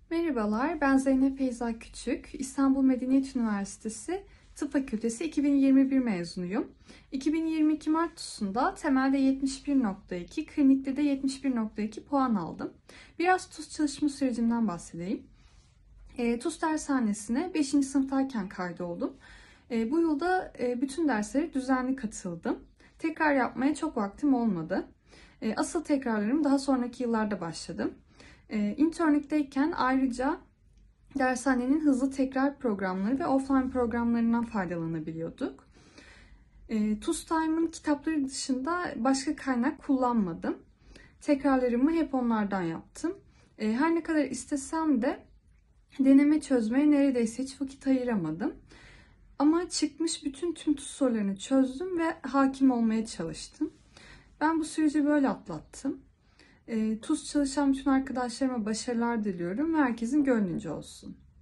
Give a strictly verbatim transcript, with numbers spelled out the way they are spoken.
Merhabalar, ben Zeynep Feyza Küçük. İstanbul Medeniyet Üniversitesi Tıp Fakültesi iki bin yirmi bir mezunuyum. iki bin yirmi iki Mart TUS'unda temelde yetmiş bir nokta iki, klinikte de yetmiş bir nokta iki puan aldım. Biraz TUS çalışma sürecimden bahsedeyim. E, TUS dershanesine beşinci sınıftayken kaydoldum. E, bu yılda e, bütün derslere düzenli katıldım. Tekrar yapmaya çok vaktim olmadı. E, asıl tekrarlarım daha sonraki yıllarda başladım. E, internlikteyken ayrıca dershanenin hızlı tekrar programları ve offline programlarından faydalanabiliyorduk. E, TUSTIME'ın kitapları dışında başka kaynak kullanmadım. Tekrarlarımı hep onlardan yaptım. E, her ne kadar istesem de deneme çözmeye neredeyse hiç vakit ayıramadım. Ama çıkmış bütün tüm TUS sorularını çözdüm ve hakim olmaya çalıştım. Ben bu süreci böyle atlattım. E, TUS çalışan bütün arkadaşlarıma başarılar diliyorum ve herkesin gönlünce olsun.